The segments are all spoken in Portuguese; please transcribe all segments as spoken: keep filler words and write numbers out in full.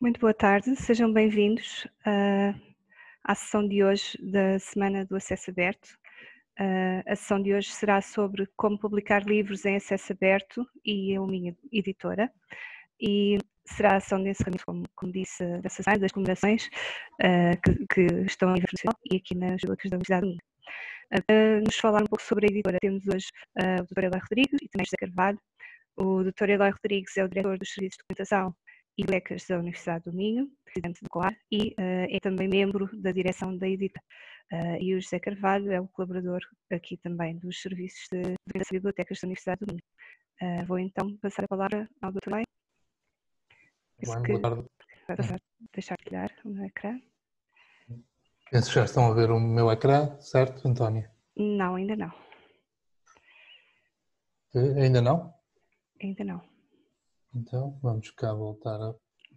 Muito boa tarde, sejam bem-vindos uh, à sessão de hoje da Semana do Acesso Aberto. Uh, a sessão de hoje será sobre como publicar livros em acesso aberto e a Luminha Editora. E será a sessão de encerramento, como, como disse, dessa semana, das comemorações uh, que, que estão a nível nacional e aqui nas bibliotecas da Universidade do Minho. Uh, para nos falar um pouco sobre a editora, temos hoje uh, o doutor Eloy Rodrigues e também José Carvalho. O doutor Eloy Rodrigues é o diretor dos Serviços de Documentação e Bibliotecas da Universidade do Minho, presidente do COAR, e uh, é também membro da direção da editora. Uh, e o José Carvalho é o colaborador aqui também dos Serviços de Bibliotecas da Universidade do Minho. Uh, vou então passar a palavra ao doutor Eloy. Bem, boa tarde. Vai passar, deixar de olhar o meu ecrã. Penso que já estão a ver o meu ecrã, certo, Antónia? Não, ainda não. Ainda não? Ainda não. Então, vamos cá voltar a,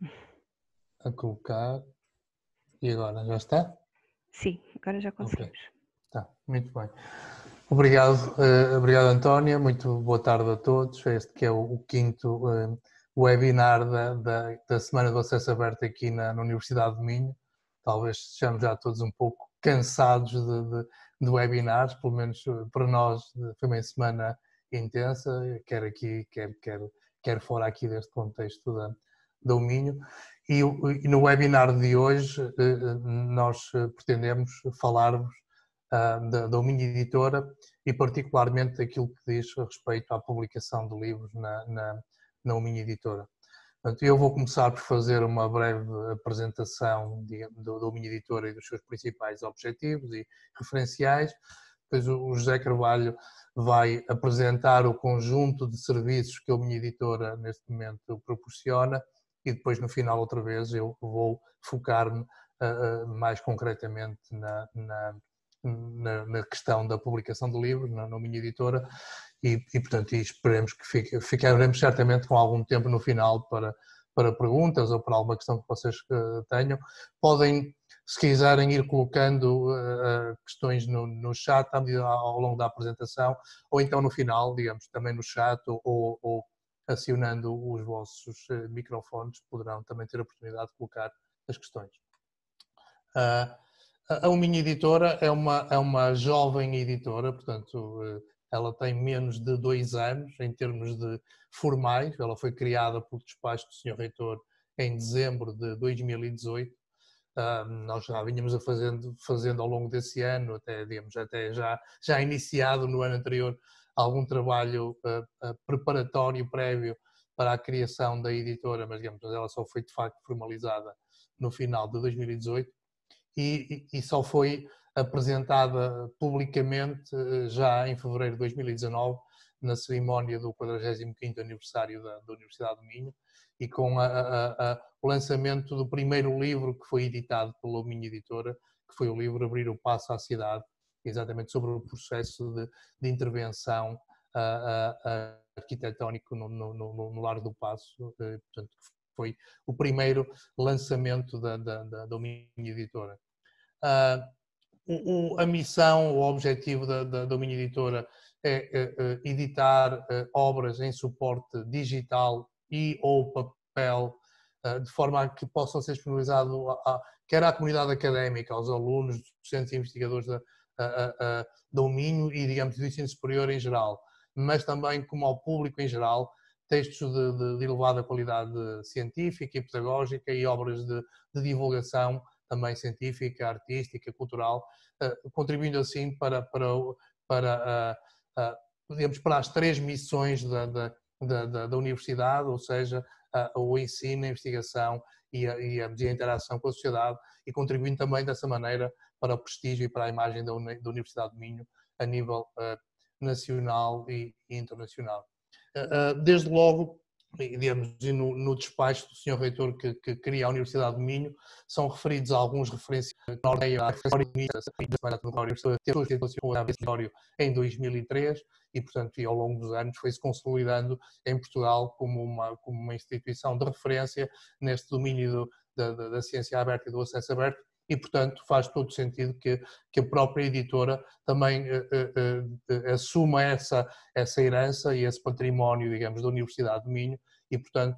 a colocar. E agora, já está? Sim, agora já conseguimos. Okay. Tá, muito bem. Obrigado, uh, obrigado Antónia, muito boa tarde a todos. Este que é o, o quinto uh, webinar da, da, da Semana do Acesso Aberto aqui na, na Universidade do Minho. Talvez estejamos já todos um pouco cansados de, de, de webinars, pelo menos para nós foi uma semana intensa, quer aqui, quer, quer, quer fora aqui deste contexto da, do Minho. E, e no webinar de hoje nós pretendemos falar-vos da, da Minho Editora e particularmente daquilo que diz respeito à publicação de livros na, na, na Minho Editora. Portanto, eu vou começar por fazer uma breve apresentação da Minho Editora e dos seus principais objetivos e referenciais. Depois o José Carvalho vai apresentar o conjunto de serviços que a Minho Editora neste momento proporciona e depois no final outra vez eu vou focar-me uh, mais concretamente na, na, na, na questão da publicação de livros na, na Minho Editora. E, e, portanto, e esperemos que fique, ficaremos certamente com algum tempo no final para, para perguntas ou para alguma questão que vocês uh, tenham. Podem, se quiserem, ir colocando uh, questões no, no chat ao longo da apresentação, ou então no final, digamos, também no chat, ou, ou acionando os vossos uh, microfones, poderão também ter a oportunidade de colocar as questões. Uh, a Minho Editora é uma, é uma jovem editora, portanto, uh, ela tem menos de dois anos em termos de formais. Ela foi criada por despacho do senhor Reitor em dezembro de dois mil e dezoito. Uh, nós já vínhamos a fazendo, fazendo ao longo desse ano, até, digamos, até já, já iniciado no ano anterior, algum trabalho uh, uh, preparatório prévio para a criação da editora, mas digamos, ela só foi de facto formalizada no final de dois mil e dezoito e, e, e só foi apresentada publicamente já em fevereiro de dois mil e dezanove, na cerimónia do quadragésimo quinto aniversário da, da Universidade do Minho, e com a, a, a, o lançamento do primeiro livro que foi editado pela Minho Editora, que foi o livro Abrir o Passo à Cidade, exatamente sobre o processo de, de intervenção a, a, a arquitetónico no, no, no, no Largo do Passo, portanto, foi o primeiro lançamento da, da, da, da Minho Editora. Uh, o, a missão, o objetivo da, da, da Minho Editora é, é, é editar é, obras em suporte digital e ou papel, é, de forma a que possam ser disponibilizados a, quer à comunidade académica, aos alunos, docentes e investigadores da, a, a, a, do Minho e, digamos, do ensino superior em geral, mas também como ao público em geral, textos de, de, de elevada qualidade científica e pedagógica e obras de, de divulgação também científica, artística, cultural, uh, contribuindo assim para, para, para, uh, uh, digamos, para as três missões da, da, da, da universidade, ou seja, uh, o ensino, a investigação e a, e, a, e a interação com a sociedade, e contribuindo também dessa maneira para o prestígio e para a imagem da, da Universidade do Minho a nível uh, nacional e, e internacional. Uh, uh, desde logo, digamos, no, no despacho do senhor Reitor que, que cria a Universidade do Minho, são referidos alguns referenciais na ordem à referência em dois mil e três e, portanto, e ao longo dos anos foi-se consolidando em Portugal como uma, como uma instituição de referência neste domínio do, da, da, da ciência aberta e do acesso aberto. E, portanto, faz todo sentido que, que a própria editora também uh, uh, uh, assuma essa, essa herança e esse património, digamos, da Universidade do Minho e, portanto, uh,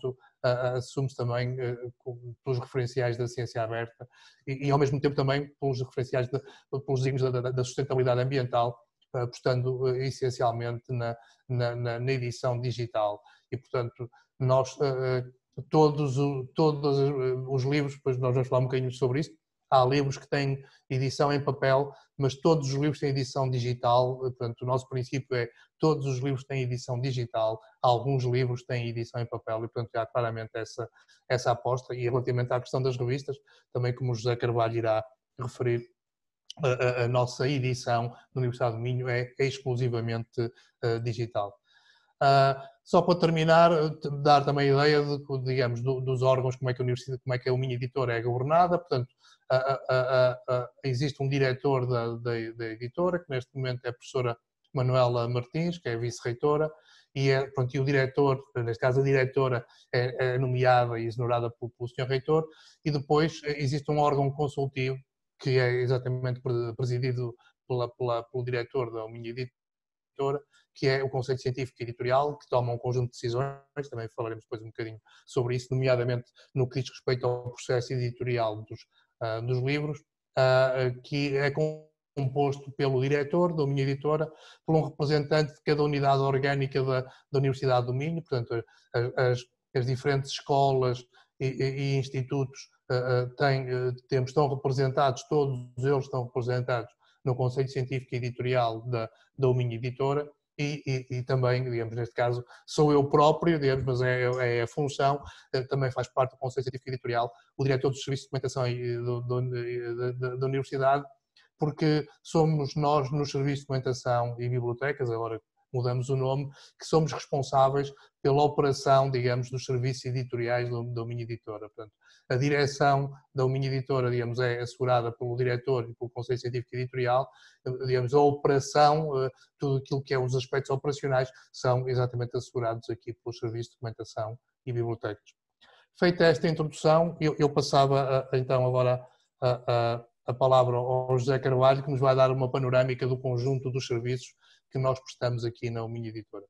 assume-se também pelos referenciais da ciência aberta e, e ao mesmo tempo também pelos referenciais, de, pelos desígnios da, da sustentabilidade ambiental, apostando essencialmente na, na, na edição digital. E, portanto, nós, todos, todos os livros, depois nós vamos falar um bocadinho sobre isso, há livros que têm edição em papel, mas todos os livros têm edição digital. Portanto, o nosso princípio é todos os livros têm edição digital, alguns livros têm edição em papel e, portanto, há claramente essa, essa aposta. E relativamente à questão das revistas, também como o José Carvalho irá referir, a, a nossa edição da Universidade do Minho é, é exclusivamente uh, digital. Uh, só para terminar, dar também a ideia de, digamos, do, dos órgãos, como é que a Universidade, como é que a minha editora é governada. Portanto, a, a, a, a, existe um diretor da, da, da editora, que neste momento é a professora Manuela Martins, que é a vice-reitora, e, é, pronto, e o diretor, neste caso a diretora, é, é nomeada e exonerada pelo, pelo senhor reitor, e depois existe um órgão consultivo, que é exatamente presidido pela, pela, pelo diretor da minha editora, que é o Conselho Científico e Editorial, que toma um conjunto de decisões, também falaremos depois um bocadinho sobre isso, nomeadamente no que diz respeito ao processo editorial dos, uh, dos livros, uh, que é composto pelo diretor da minha editora, por um representante de cada unidade orgânica da, da Universidade do Minho, portanto, as, as diferentes escolas e, e institutos uh, têm, uh, temos, estão representados, todos eles estão representados no Conselho Científico e Editorial da, da minha editora. E, e, e também, digamos, neste caso, sou eu próprio, digamos, mas é, é a função, também faz parte do Conselho Científico e Editorial, o diretor dos Serviços de Documentação da Universidade, porque somos nós, nos Serviços de Documentação e Bibliotecas, agora mudamos o nome, que somos responsáveis pela operação, digamos, dos serviços editoriais da minha editora. Portanto, a direção da minha editora, digamos, é assegurada pelo diretor e pelo Conselho Científico e Editorial. Digamos, a operação, tudo aquilo que é os aspectos operacionais, são exatamente assegurados aqui pelos serviços de documentação e bibliotecas. Feita esta introdução, eu, eu passava a, então agora a, a, a palavra ao José Carvalho, que nos vai dar uma panorâmica do conjunto dos serviços que nós prestamos aqui na minha editora.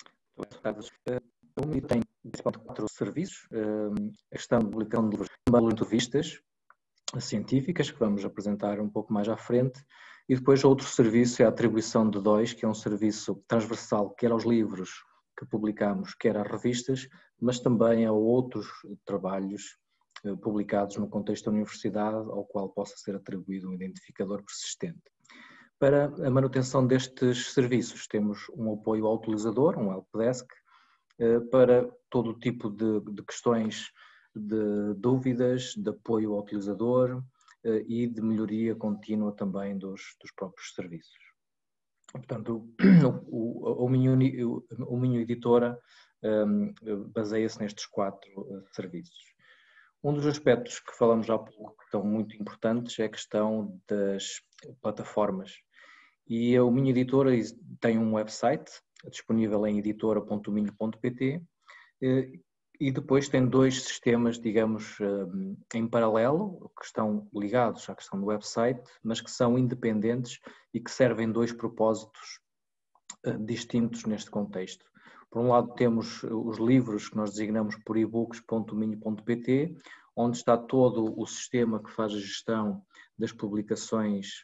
A UMI tem quatro serviços: a questão de publicação de livros, também entrevistas científicas, que vamos apresentar um pouco mais à frente, e depois outro serviço é a atribuição de dois, que é um serviço transversal, quer aos livros que publicamos, quer às revistas, mas também a outros trabalhos publicados no contexto da universidade, ao qual possa ser atribuído um identificador persistente. Para a manutenção destes serviços, temos um apoio ao utilizador, um helpdesk, para todo o tipo de, de questões de dúvidas, de apoio ao utilizador e de melhoria contínua também dos, dos próprios serviços. Portanto, o, o, o, Minho, o Minho Editora um, baseia-se nestes quatro uh, serviços. Um dos aspectos que falamos há pouco que estão muito importantes é a questão das plataformas. E o Minho Editora tem um website disponível em editora ponto minho ponto pt e depois tem dois sistemas, digamos, em paralelo, que estão ligados à questão do website, mas que são independentes e que servem dois propósitos distintos neste contexto. Por um lado temos os livros que nós designamos por ebooks ponto minho ponto pt, onde está todo o sistema que faz a gestão das publicações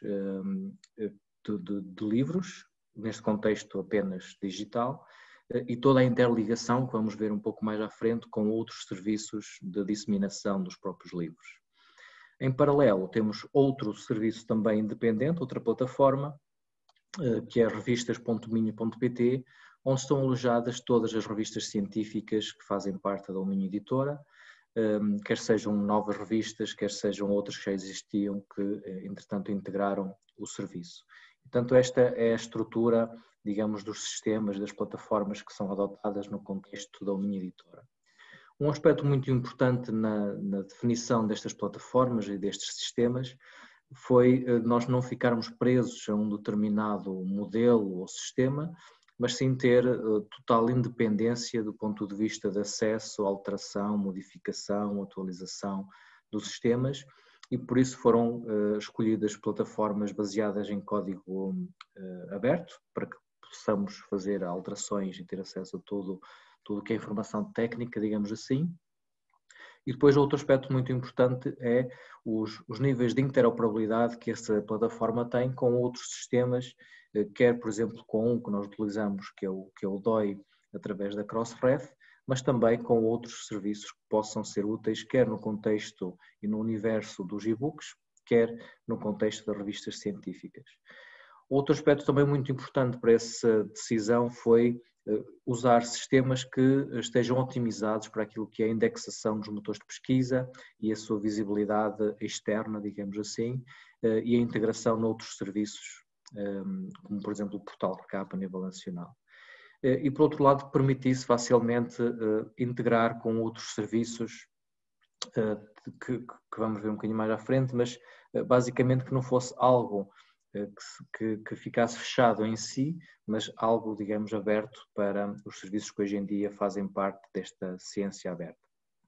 de, de, de livros, neste contexto apenas digital, e toda a interligação que vamos ver um pouco mais à frente com outros serviços de disseminação dos próprios livros. Em paralelo temos outro serviço também independente, outra plataforma, que é revistas ponto minho ponto pt, onde estão alojadas todas as revistas científicas que fazem parte da Minho Editora, quer sejam novas revistas, quer sejam outras que já existiam, que entretanto integraram o serviço. Portanto, esta é a estrutura, digamos, dos sistemas, das plataformas que são adotadas no contexto da Minho Editora. Um aspecto muito importante na, na definição destas plataformas e destes sistemas foi nós não ficarmos presos a um determinado modelo ou sistema, mas sim ter total independência do ponto de vista de acesso, alteração, modificação, atualização dos sistemas, e por isso foram uh, escolhidas plataformas baseadas em código uh, aberto, para que possamos fazer alterações e ter acesso a tudo, tudo que é informação técnica, digamos assim. E depois outro aspecto muito importante é os, os níveis de interoperabilidade que essa plataforma tem com outros sistemas, quer por exemplo com um que nós utilizamos, que é o, que é o D O I, através da Crossref, mas também com outros serviços que possam ser úteis, quer no contexto e no universo dos e-books, quer no contexto das revistas científicas. Outro aspecto também muito importante para essa decisão foi usar sistemas que estejam otimizados para aquilo que é a indexação dos motores de pesquisa e a sua visibilidade externa, digamos assim, e a integração noutros serviços, como por exemplo o portal Recap a nível nacional. E por outro lado permitisse facilmente integrar com outros serviços que, que vamos ver um bocadinho mais à frente, mas basicamente que não fosse algo Que, que ficasse fechado em si, mas algo, digamos, aberto para os serviços que hoje em dia fazem parte desta ciência aberta.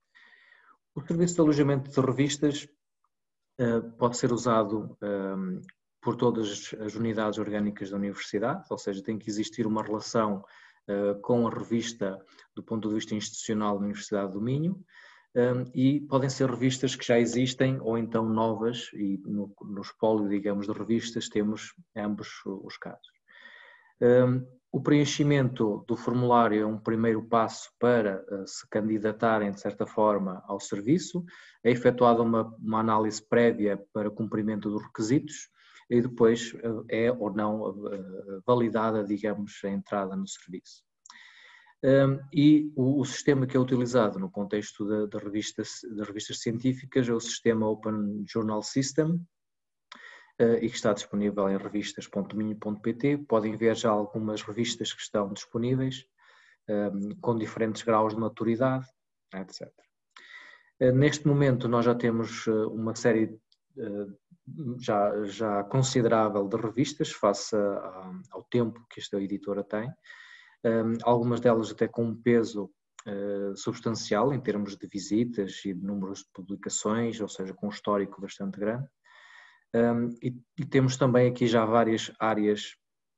O serviço de alojamento de revistas uh, pode ser usado um, por todas as unidades orgânicas da universidade, ou seja, tem que existir uma relação uh, com a revista do ponto de vista institucional da Universidade do Minho, Um, e podem ser revistas que já existem ou então novas, e no, no espólio, digamos, de revistas temos ambos os casos. Um, o preenchimento do formulário é um primeiro passo para uh, se candidatarem, de certa forma, ao serviço. É efetuada uma, uma análise prévia para cumprimento dos requisitos e depois uh, é ou não uh, validada, digamos, a entrada no serviço. Um, e o, o sistema que é utilizado no contexto de, de revistas, das revistas científicas é o sistema Open Journal System uh, e que está disponível em revistas ponto minho ponto pt. Podem ver já algumas revistas que estão disponíveis um, com diferentes graus de maturidade, etcétera. Uh, neste momento nós já temos uh, uma série uh, já, já considerável de revistas face a, ao tempo que esta editora tem. Um, algumas delas até com um peso uh, substancial em termos de visitas e de números de publicações, ou seja, com um histórico bastante grande. Um, e, e temos também aqui já várias áreas,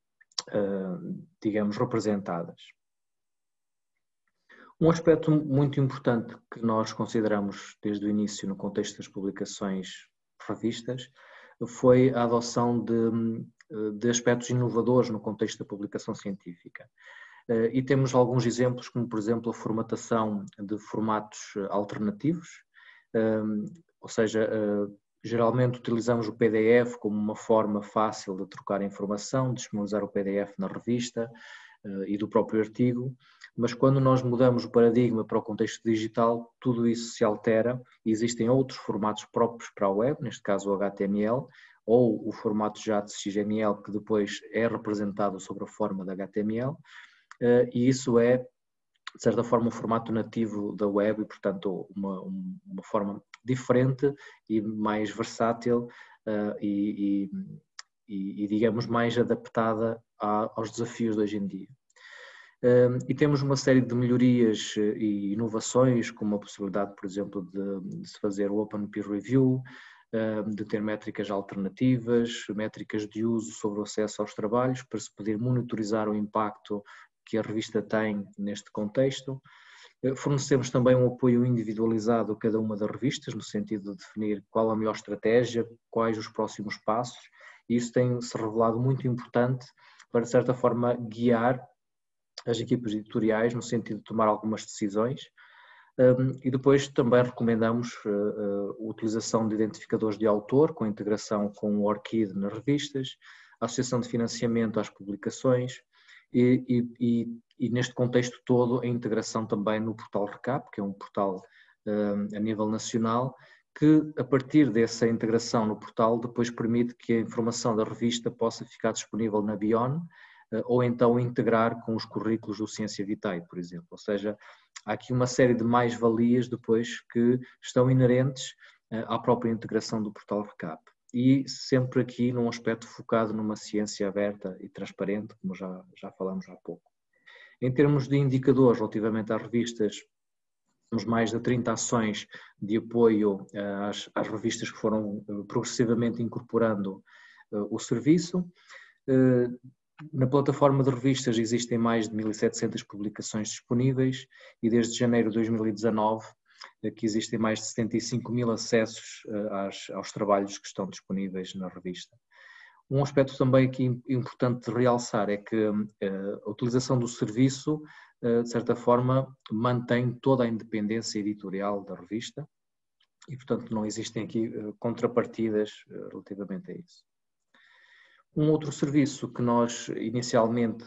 uh, digamos, representadas. Um aspecto muito importante que nós consideramos desde o início no contexto das publicações revistas foi a adoção de, de aspectos inovadores no contexto da publicação científica. E temos alguns exemplos, como por exemplo a formatação de formatos alternativos, ou seja, geralmente utilizamos o P D F como uma forma fácil de trocar informação, disponibilizar o P D F na revista e do próprio artigo, mas quando nós mudamos o paradigma para o contexto digital, tudo isso se altera e existem outros formatos próprios para a web, neste caso o H T M L, ou o formato já de X M L que depois é representado sob a forma de H T M L. Uh, e isso é, de certa forma, um formato nativo da web e, portanto, uma, uma forma diferente e mais versátil uh, e, e, e, digamos, mais adaptada a, aos desafios de hoje em dia. Uh, e temos uma série de melhorias e inovações, como a possibilidade, por exemplo, de, de se fazer o Open Peer Review, uh, de ter métricas alternativas, métricas de uso sobre o acesso aos trabalhos, para se poder monitorizar o impacto que a revista tem neste contexto. Fornecemos também um apoio individualizado a cada uma das revistas, no sentido de definir qual a melhor estratégia, quais os próximos passos, e isso tem-se revelado muito importante para, de certa forma, guiar as equipas editoriais no sentido de tomar algumas decisões. E depois também recomendamos a utilização de identificadores de autor, com integração com o ORCID nas revistas, a associação de financiamento às publicações, E, e, e neste contexto todo a integração também no portal Recap, que é um portal um, a nível nacional, que a partir dessa integração no portal depois permite que a informação da revista possa ficar disponível na Bion uh, ou então integrar com os currículos do Ciência Vitae, por exemplo. Ou seja, há aqui uma série de mais-valias depois que estão inerentes uh, à própria integração do portal Recap. E sempre aqui num aspecto focado numa ciência aberta e transparente, como já, já falamos há pouco. Em termos de indicadores relativamente às revistas, temos mais de trinta ações de apoio às, às revistas que foram progressivamente incorporando uh, o serviço. Uh, na plataforma de revistas existem mais de mil e setecentas publicações disponíveis e desde janeiro de dois mil e dezanove que existem mais de setenta e cinco mil acessos às, aos trabalhos que estão disponíveis na revista. Um aspecto também aqui importante de realçar é que a utilização do serviço, de certa forma, mantém toda a independência editorial da revista e, portanto, não existem aqui contrapartidas relativamente a isso. Um outro serviço que nós inicialmente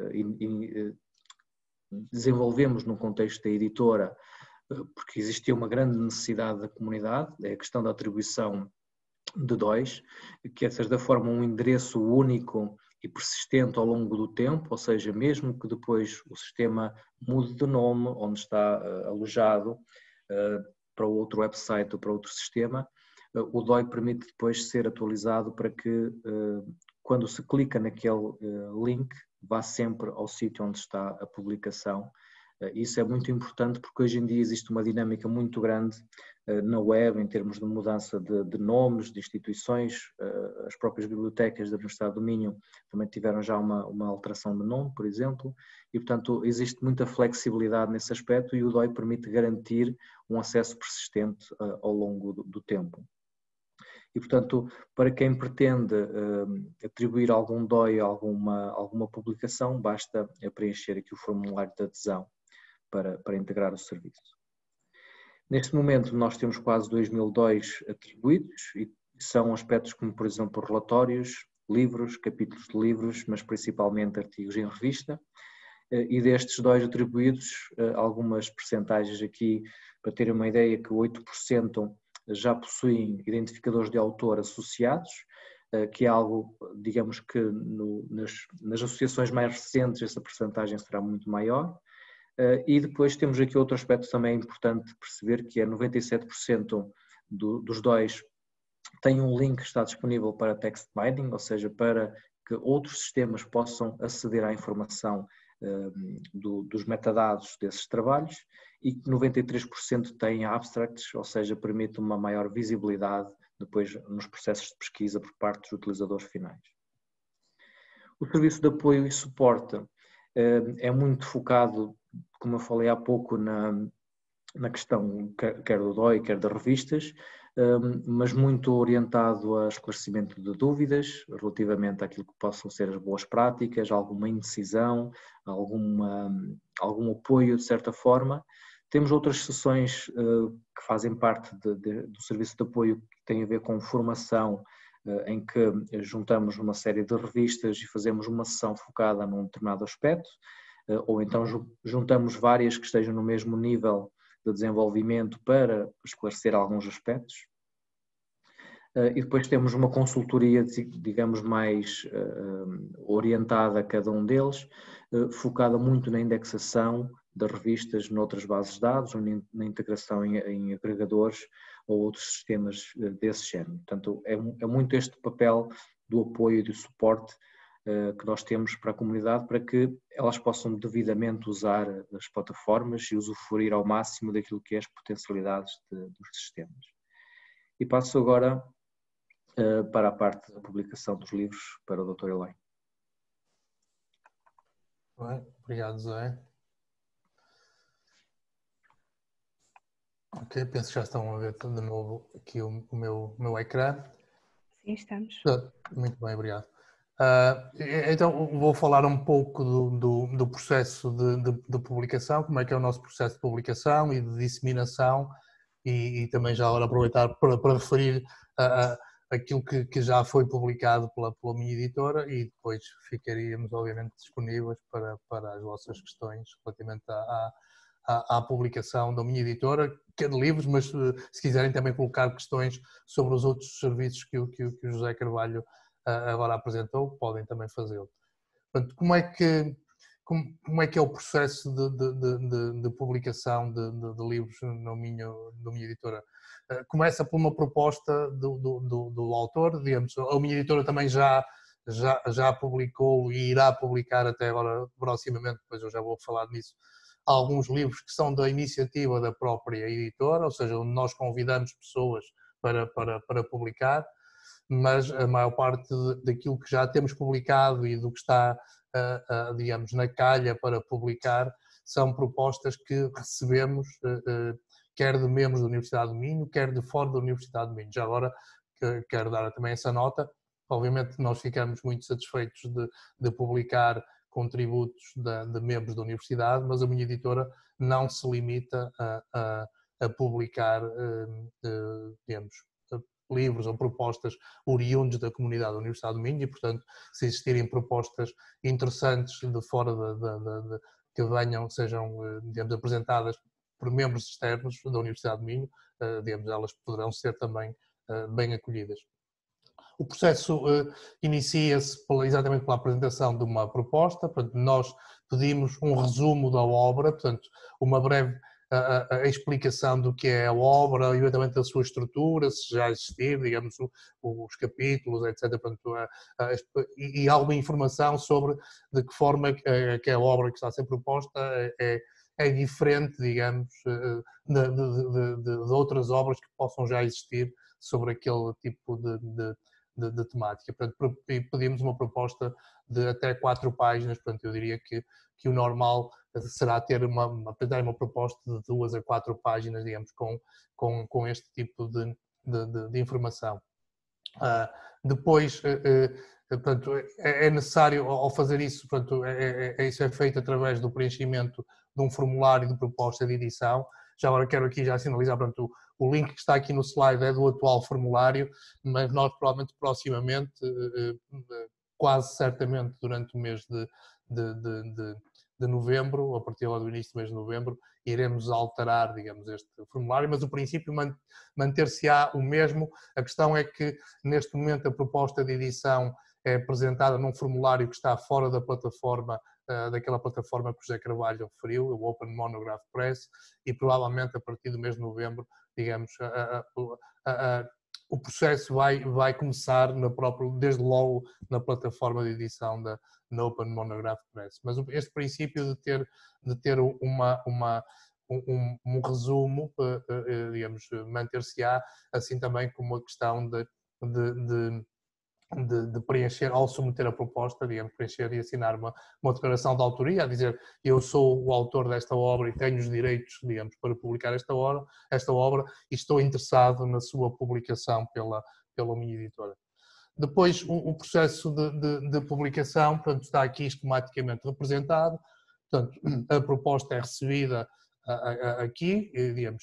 desenvolvemos no contexto da editora, porque existia uma grande necessidade da comunidade, é a questão da atribuição de D O Is, que é de certa forma um endereço único e persistente ao longo do tempo, ou seja, mesmo que depois o sistema mude de nome, onde está uh, alojado, uh, para outro website ou para outro sistema, uh, o D O I permite depois ser atualizado para que uh, quando se clica naquele uh, link, vá sempre ao sítio onde está a publicação. Isso é muito importante porque hoje em dia existe uma dinâmica muito grande na web em termos de mudança de, de nomes, de instituições. As próprias bibliotecas da Universidade do Minho também tiveram já uma, uma alteração de nome, por exemplo, e portanto existe muita flexibilidade nesse aspecto e o D O I permite garantir um acesso persistente ao longo do, do tempo. E, portanto, para quem pretende uh, atribuir algum D O I a alguma, alguma publicação, basta preencher aqui o formulário de adesão para, para integrar o serviço. Neste momento, nós temos quase dois mil D O Is atribuídos e são aspectos como, por exemplo, relatórios, livros, capítulos de livros, mas principalmente artigos em revista. Uh, e destes D O Is atribuídos, uh, algumas percentagens aqui, para terem uma ideia, que oito por cento já possuem identificadores de autor associados, que é algo, digamos que no, nas, nas associações mais recentes essa percentagem será muito maior. E depois temos aqui outro aspecto também importante de perceber, que é noventa e sete por cento do, dos D O Is têm um link que está disponível para text binding, ou seja, para que outros sistemas possam aceder à informação Do, dos metadados desses trabalhos, e que noventa e três por cento têm abstracts, ou seja, permite uma maior visibilidade depois nos processos de pesquisa por parte dos utilizadores finais. O serviço de apoio e suporte é muito focado, como eu falei há pouco, na, na questão quer do D O I, quer das revistas, mas muito orientado a esclarecimento de dúvidas relativamente àquilo que possam ser as boas práticas, alguma indecisão, alguma, algum apoio de certa forma. Temos outras sessões que fazem parte de, de, do serviço de apoio que têm a ver com formação, em que juntamos uma série de revistas e fazemos uma sessão focada num determinado aspecto, ou então juntamos várias que estejam no mesmo nível de desenvolvimento para esclarecer alguns aspectos. E depois temos uma consultoria, digamos, mais orientada a cada um deles, focada muito na indexação das revistas noutras bases de dados ou na integração em, em agregadores ou outros sistemas desse género. Portanto, é, é muito este papel do apoio e do suporte que nós temos para a comunidade, para que elas possam devidamente usar as plataformas e usufruir ao máximo daquilo que é as potencialidades de, dos sistemas. E passo agora uh, para a parte da publicação dos livros para o doutor Eloy. Bem, obrigado, Zé. Ok, penso que já estão a ver de novo aqui o, o, meu, o meu ecrã. Sim, estamos. Muito bem, obrigado. Uh, então vou falar um pouco do, do, do processo de, de, de publicação, como é que é o nosso processo de publicação e de disseminação, e, e também já agora aproveitar para, para referir a, a, aquilo que, que já foi publicado pela, pela minha editora, e depois ficaríamos obviamente disponíveis para, para as vossas questões relativamente à, à, à publicação da minha editora, que é de livros, mas se quiserem também colocar questões sobre os outros serviços que, que, que o José Carvalho agora apresentou, podem também fazê-lo. Portanto, como é que, como, como é que é o processo de, de, de, de publicação de, de, de livros no minho, na minha editora? Começa por uma proposta do, do, do, do autor, digamos, a minha editora também já, já, já publicou e irá publicar até agora, proximamente, depois eu já vou falar nisso, alguns livros que são da iniciativa da própria editora, ou seja, onde nós convidamos pessoas para, para, para publicar, mas a maior parte daquilo que já temos publicado e do que está, uh, uh, digamos, na calha para publicar são propostas que recebemos, uh, uh, quer de membros da Universidade do Minho, quer de fora da Universidade do Minho. Já agora quero dar também essa nota. Obviamente nós ficamos muito satisfeitos de, de publicar contributos de, de membros da Universidade, mas a minha editora não se limita a, a, a publicar, uh, digamos, livros ou propostas oriundos da comunidade da Universidade do Minho e, portanto, se existirem propostas interessantes de fora de, de, de, de, que venham, sejam, digamos, apresentadas por membros externos da Universidade do Minho, uh, digamos, elas poderão ser também uh, bem acolhidas. O processo uh, inicia-se exatamente pela apresentação de uma proposta, portanto, nós pedimos um resumo da obra, portanto, uma breve a, a explicação do que é a obra, eventualmente da sua estrutura, se já existir, digamos, os capítulos, etcétera. Portanto, a, a, e, e alguma informação sobre de que forma que, que a obra que está a ser proposta é, é diferente, digamos, de, de, de, de, de outras obras que possam já existir sobre aquele tipo de, de De, de temática. Portanto, pedimos uma proposta de até quatro páginas, portanto, eu diria que, que o normal será ter uma, apresentar uma proposta de duas a quatro páginas, digamos, com, com, com este tipo de, de, de informação. Uh, depois, uh, uh, portanto, é, é necessário, ao fazer isso, portanto, é, é, isso é feito através do preenchimento de um formulário de proposta de edição. Já agora quero aqui já sinalizar, portanto, o link que está aqui no slide é do atual formulário, mas nós provavelmente proximamente, quase certamente durante o mês de, de, de, de, de novembro, a partir lá do início do mês de novembro, iremos alterar, digamos, este formulário, mas o princípio manter-se-á o mesmo. A questão é que neste momento a proposta de edição é apresentada num formulário que está fora da plataforma, daquela plataforma que o José Carvalho referiu, o Open Monograph Press, e provavelmente a partir do mês de novembro, digamos, a, a, a, a, o processo vai, vai começar na própria, desde logo na plataforma de edição da na Open Monograph Press. Mas este princípio de ter, de ter uma, uma, um, um resumo, digamos, manter-se-á, assim também como a questão de, de, de De, de preencher, ao submeter a proposta, digamos, preencher e assinar uma, uma declaração de autoria, a dizer eu sou o autor desta obra e tenho os direitos, digamos, para publicar esta obra, esta obra e estou interessado na sua publicação pela, pela minha editora. Depois, o, o processo de, de, de publicação, portanto, está aqui esquematicamente representado, portanto, a proposta é recebida a, a, a, aqui, digamos,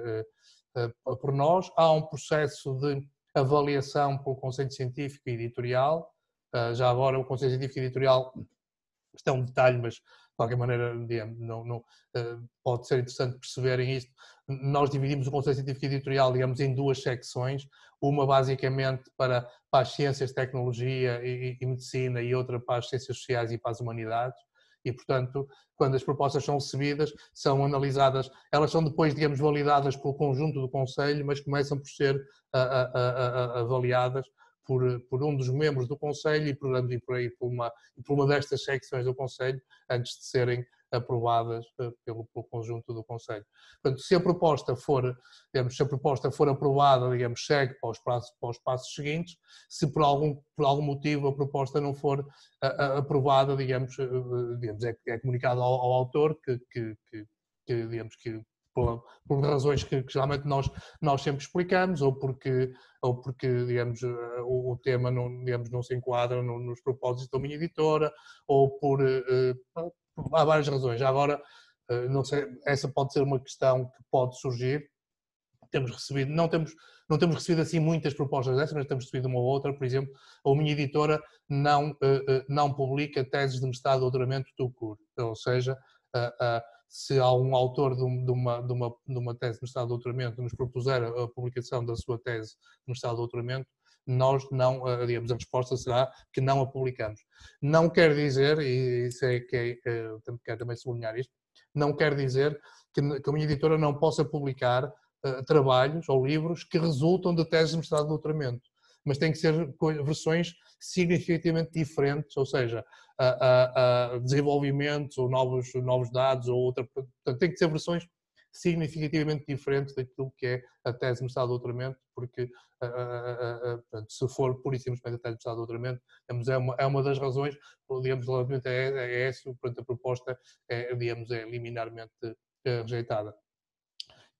a, a, a, por nós, há um processo de avaliação pelo Conselho Científico e Editorial. Já agora o Conselho Científico e Editorial, isto é um detalhe, mas de qualquer maneira digamos, não, não, pode ser interessante perceberem isto. Nós dividimos o Conselho Científico e Editorial, digamos, em duas secções, uma basicamente para, para as ciências, tecnologia e, e medicina e outra para as ciências sociais e para as humanidades. E, portanto, quando as propostas são recebidas, são analisadas, elas são depois, digamos, validadas pelo conjunto do Conselho, mas começam por ser a, a, a, avaliadas por, por um dos membros do Conselho e por, e por, aí, por, uma, por uma destas secções do Conselho, antes de serem aprovadas pelo, pelo conjunto do Conselho. Portanto, se a proposta for, digamos, se a proposta for aprovada, digamos, segue para os passos, para os passos seguintes. Se por algum, por algum motivo a proposta não for a, a, aprovada, digamos, digamos é, é comunicado ao, ao autor que, que, que, que, digamos, que por, por razões que, que geralmente nós, nós sempre explicamos, ou porque, ou porque digamos, o, o tema não, digamos, não se enquadra no, nos propósitos da minha editora, ou por... Uh, há várias razões. Já agora, não sei, essa pode ser uma questão que pode surgir. Temos recebido, não temos, não temos recebido assim muitas propostas dessas, mas temos recebido uma ou outra. Por exemplo, a minha editora não, não publica teses de mestrado e doutoramento do curso. Ou seja, se algum autor de uma, de uma, de uma tese de mestrado e doutoramento nos propuser a publicação da sua tese de mestrado e doutoramento, nós não, digamos, a resposta será que não a publicamos. Não quer dizer, e isso é que é, quero também sublinhar isto, não quer dizer que a minha editora não possa publicar uh, trabalhos ou livros que resultam de teses de mestrado e doutoramento, mas tem que ser versões significativamente diferentes, ou seja, a, a, a desenvolvimentos ou novos, novos dados, ou outra, portanto, tem que ser versões significativamente diferentes daquilo que é a tese de mestrado e doutoramento, porque uh, uh, uh, portanto, se for pura e simplesmente a tese de mestrado e doutoramento, digamos, é, uma, é uma das razões, digamos, relativamente a, a essa, portanto, a proposta é, digamos, é liminarmente uh, rejeitada.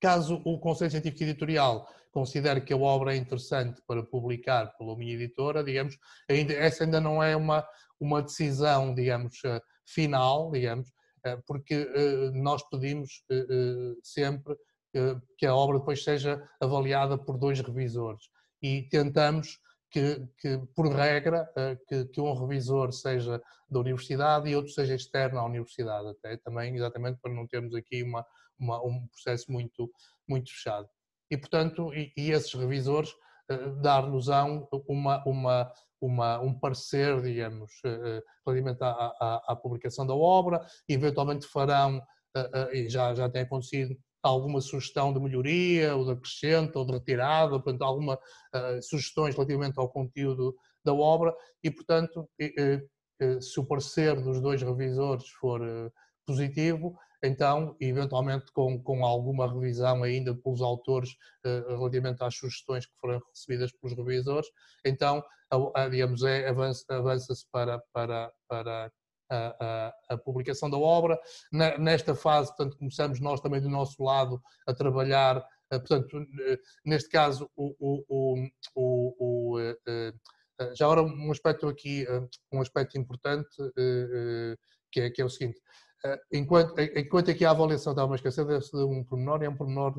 Caso o Conselho Científico Editorial considere que a obra é interessante para publicar pela minha editora, digamos, ainda, essa ainda não é uma, uma decisão, digamos, final, digamos, porque nós pedimos sempre que a obra depois seja avaliada por dois revisores e tentamos que, que por regra, que, que um revisor seja da universidade e outro seja externo à universidade, até também exatamente para não termos aqui uma, uma, um processo muito, muito fechado. E, portanto, e, e esses revisores dar-nos-ão uma, uma, uma, um parecer, digamos, relativamente à, à, à publicação da obra, eventualmente farão, e já, já tem acontecido, alguma sugestão de melhoria, ou de acrescento, ou de retirada, portanto, alguma uh, sugestões relativamente ao conteúdo da obra e, portanto, uh, uh, se o parecer dos dois revisores for uh, positivo, então, eventualmente com, com alguma revisão ainda pelos autores uh, relativamente às sugestões que foram recebidas pelos revisores, então, a, a, digamos, é, avança, avança-se para, para, para A, a, a publicação da obra. Nesta fase, portanto, começamos nós também do nosso lado a trabalhar, portanto, neste caso, o, o, o, o, já agora um aspecto aqui, um aspecto importante, que é, que é o seguinte, enquanto, enquanto aqui a avaliação, estava a esquecer de um pormenor, é um pormenor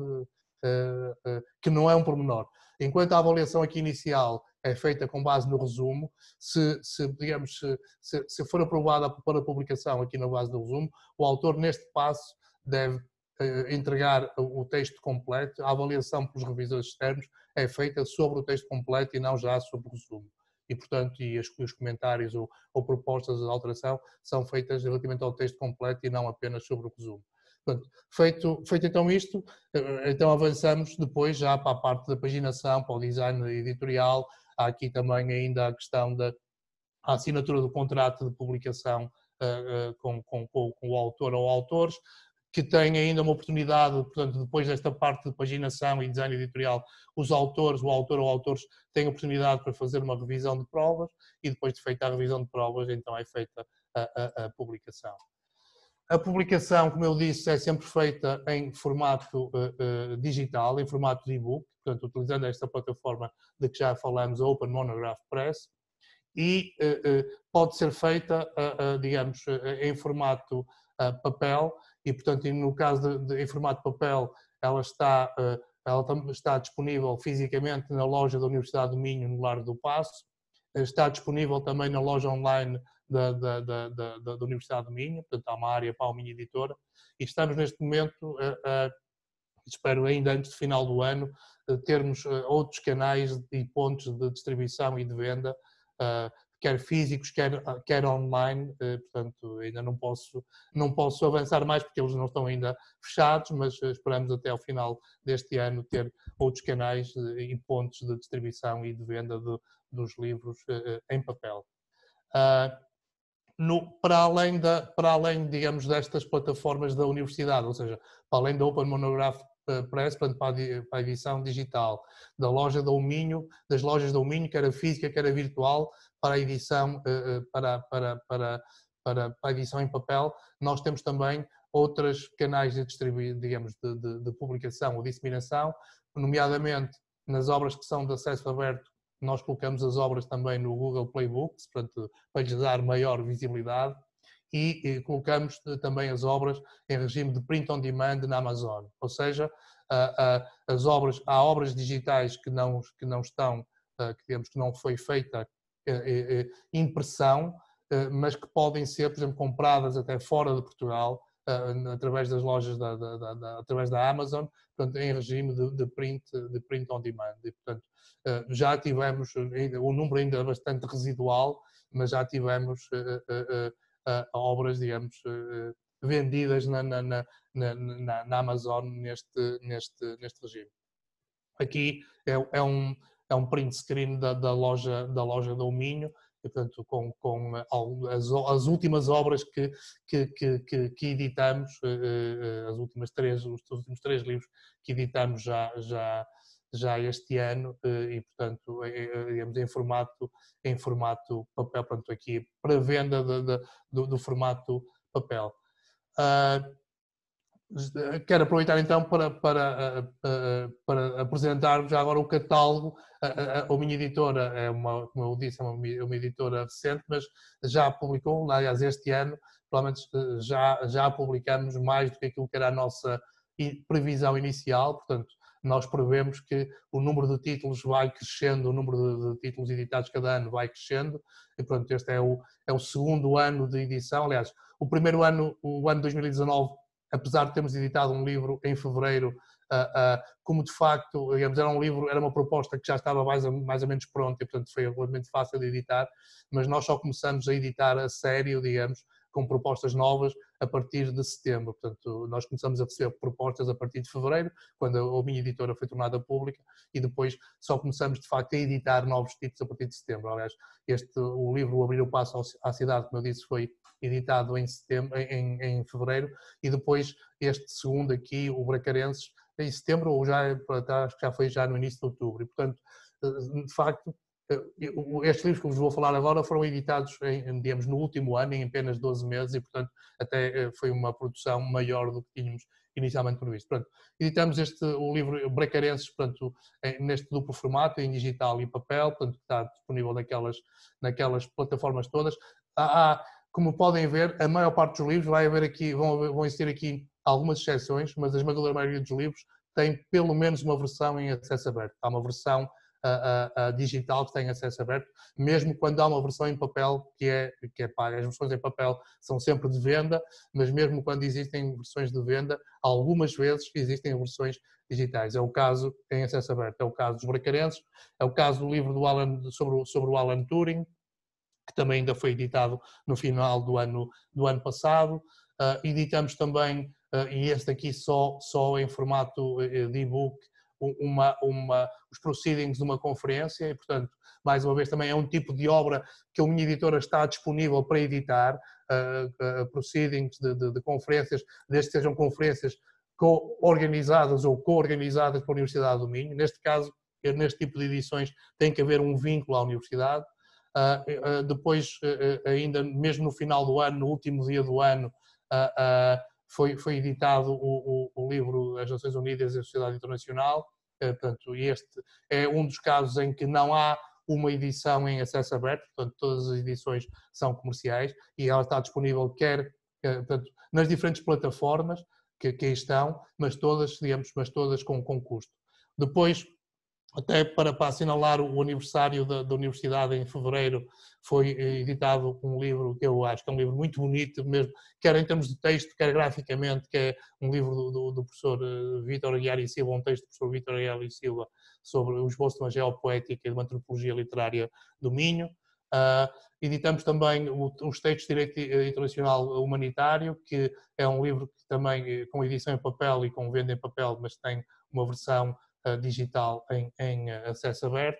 que não é um pormenor. Enquanto a avaliação aqui inicial é feita com base no resumo, se, se digamos, se, se for aprovada para publicação aqui na base do resumo, o autor neste passo deve eh, entregar o texto completo, a avaliação pelos revisores externos é feita sobre o texto completo e não já sobre o resumo. E, portanto, e os, os comentários ou, ou propostas de alteração são feitas relativamente ao texto completo e não apenas sobre o resumo. Portanto, feito, feito então isto, então avançamos depois já para a parte da paginação, para o design editorial. Há aqui também ainda a questão da assinatura do contrato de publicação uh, uh, com, com, com o autor ou autores, que tem ainda uma oportunidade, portanto, depois desta parte de paginação e design editorial, os autores, o autor ou autores têm a oportunidade para fazer uma revisão de provas e depois de feita a revisão de provas, então é feita a, a, a publicação. A publicação, como eu disse, é sempre feita em formato uh, uh, digital, em formato de e-book, portanto, utilizando esta plataforma de que já falamos, a Open Monograph Press, e uh, uh, pode ser feita, uh, uh, digamos, uh, em formato uh, papel, e, portanto, no caso de, de, em formato papel, ela está, uh, ela está disponível fisicamente na loja da Universidade do Minho, no Largo do Paço, uh, está disponível também na loja online Da, da, da, da, da Universidade do Minho, portanto há uma área para a Minha Editora, e estamos neste momento, a, a, espero ainda antes do final do ano, termos outros canais e pontos de distribuição e de venda, quer físicos, quer, quer online, portanto ainda não posso, não posso avançar mais porque eles não estão ainda fechados, mas esperamos até ao final deste ano ter outros canais e pontos de distribuição e de venda de, dos livros em papel. No, para, além da, para além, digamos, destas plataformas da universidade, ou seja, para além da Open Monograph Press, para a edição digital, da loja do Minho, das lojas do Minho, quer a física, quer a virtual, para a edição, para, para, para, para, para a edição em papel, nós temos também outros canais de distribuição, digamos, de, de, de publicação ou disseminação, nomeadamente nas obras que são de acesso aberto. Nós colocamos as obras também no Google Play Books, portanto, para lhes dar maior visibilidade, e, e colocamos também as obras em regime de print on demand na Amazon, ou seja, as obras, há obras digitais que não, que não estão, que, digamos, que não foi feita impressão, mas que podem ser, por exemplo, compradas até fora de Portugal, através das lojas, da, da, da, da, através da Amazon, portanto, em regime de, de, print, de print on demand. E, portanto, já tivemos, o número ainda é bastante residual, mas já tivemos uh, uh, uh, obras, digamos, uh, vendidas na, na, na, na, na Amazon neste, neste, neste regime. Aqui é, é, um, é um print screen da, da, loja, da loja do Minho, e, portanto, com, com as, as últimas obras que, que, que, que editamos, as últimas três, os últimos três livros que editamos já, já, já este ano, e, portanto, digamos, em formato, em formato papel, portanto, aqui para venda de, de, do, do formato papel. Uh, quero aproveitar então para, para, para apresentar já agora o catálogo. A, a, a minha editora é uma, como eu disse, é uma, uma editora recente, mas já publicou, aliás, este ano, provavelmente já, já publicamos mais do que aquilo que era a nossa previsão inicial, portanto, nós prevemos que o número de títulos vai crescendo, o número de, de títulos editados cada ano vai crescendo, e pronto, este é o, é o segundo ano de edição. Aliás, o primeiro ano, o ano de dois mil e dezanove, apesar de termos editado um livro em fevereiro, uh, uh, como de facto, digamos, era um livro, era uma proposta que já estava mais, a, mais ou menos pronta e, portanto, foi relativamente fácil de editar, mas nós só começamos a editar a sério, digamos, com propostas novas a partir de setembro. Portanto, nós começamos a receber propostas a partir de fevereiro, quando a minha editora foi tornada pública, e depois só começamos, de facto, a editar novos títulos a partir de setembro. Aliás, este, o livro, o Abrir o Passo à Cidade, como eu disse, foi editado em, setembro, em, em fevereiro, e depois este segundo aqui, o Bracarenses, em setembro, ou já, acho que já foi já no início de outubro. E, portanto, de facto, estes livros que vos vou falar agora foram editados em, digamos, no último ano, em apenas doze meses, e, portanto, até foi uma produção maior do que tínhamos inicialmente previsto. Portanto, editamos este, o livro Bracarenses, portanto, neste duplo formato, em digital e papel, portanto, está disponível naquelas, naquelas plataformas todas. Há, há, como podem ver, a maior parte dos livros, vai haver aqui, vão, vão existir aqui algumas exceções, mas a esmagadora maioria dos livros tem pelo menos uma versão em acesso aberto. Há uma versão A, a, a digital que tem acesso aberto, mesmo quando há uma versão em papel que é, que é paga. As versões em papel são sempre de venda, mas mesmo quando existem versões de venda, algumas vezes existem versões digitais. É o caso em acesso aberto, é o caso dos Bracarenses, é o caso do livro do Alan, sobre, sobre o Alan Turing, que também ainda foi editado no final do ano, do ano passado. Uh, editamos também, uh, e este aqui só, só em formato de e-book, Uma, uma, os proceedings de uma conferência, e, portanto, mais uma vez, também é um tipo de obra que a minha editora está disponível para editar, uh, uh, proceedings de, de, de conferências, desde que sejam conferências co-organizadas ou co-organizadas pela Universidade do Minho. Neste caso, neste tipo de edições, tem que haver um vínculo à Universidade. Uh, uh, depois, uh, ainda mesmo no final do ano, no último dia do ano, uh, uh, Foi, foi editado o, o, o livro As Nações Unidas e a Sociedade Internacional. Portanto, este é um dos casos em que não há uma edição em acesso aberto, portanto, todas as edições são comerciais e ela está disponível quer, portanto, nas diferentes plataformas que, que aí estão, mas todas, digamos, mas todas com, com custo. Depois, até para, para assinalar o aniversário da, da Universidade, em fevereiro, foi editado um livro que eu acho que é um livro muito bonito, mesmo, quer em termos de texto, quer graficamente, que é um livro do, do, do professor Vítor Aguiar e Silva, um texto do professor Vítor Aguiar e Silva sobre o esboço de uma geopoética e de uma antropologia literária do Minho. Uh, editamos também o, os textos de Direito Internacional Humanitário, que é um livro que também, com edição em papel e com venda em papel, mas tem uma versão digital em, em acesso aberto.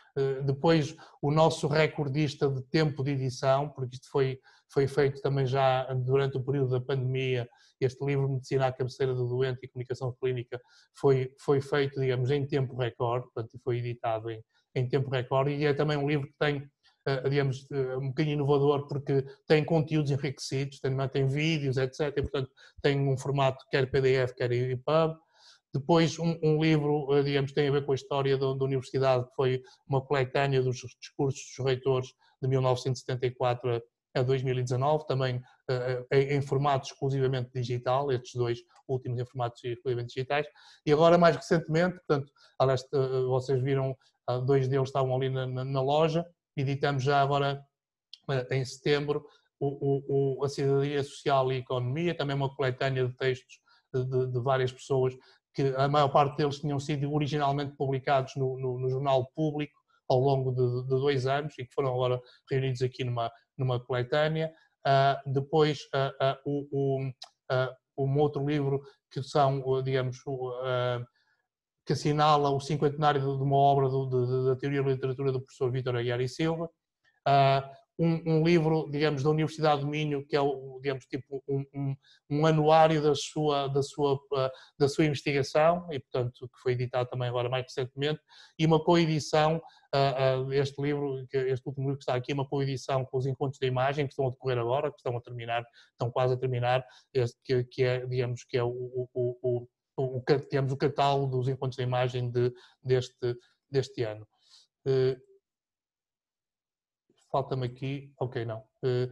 Depois, o nosso recordista de tempo de edição, porque isto foi, foi feito também já durante o período da pandemia, este livro Medicina à Cabeceira do Doente e Comunicação Clínica foi, foi feito, digamos, em tempo recorde, portanto, foi editado em, em tempo recorde, e é também um livro que tem, digamos, um bocadinho inovador, porque tem conteúdos enriquecidos, tem, tem vídeos, etcétera, e, portanto, tem um formato quer P D F, quer E P U B. Depois, um, um livro, digamos, tem a ver com a história da, da universidade, que foi uma coletânea dos discursos dos reitores de mil novecentos e setenta e quatro a dois mil e dezanove, também uh, em, em formato exclusivamente digital, estes dois últimos em formatos exclusivamente digitais. E agora, mais recentemente, portanto, aliás, uh, vocês viram, uh, dois deles estavam ali na, na, na loja, editamos já agora, uh, em setembro, o, o, a Cidadania Social e Economia, também uma coletânea de textos de, de, de várias pessoas, que a maior parte deles tinham sido originalmente publicados no, no, no Jornal Público ao longo de, de dois anos e que foram agora reunidos aqui numa, numa coletânea. Uh, depois, uh, uh, o, o, uh, um outro livro que são, uh, digamos, uh, que assinala o cinquentenário de uma obra do, de, de, da Teoria da Literatura do professor Vítor Aguiar e Silva. Uh, um, um livro, digamos, da Universidade do Minho, que é, o, digamos, tipo um, um, um anuário da sua, da, sua, da sua investigação, e, portanto, que foi editado também agora mais recentemente, e uma coedição, uh, uh, este livro, este último livro que está aqui, uma coedição com os encontros da imagem, que estão a decorrer agora, que estão a terminar, estão quase a terminar, este, que, que é, digamos, que é o, o, o, o, o, digamos, o catálogo dos encontros da imagem de, deste, deste ano. Uh, Falta-me aqui, ok, não. Uh,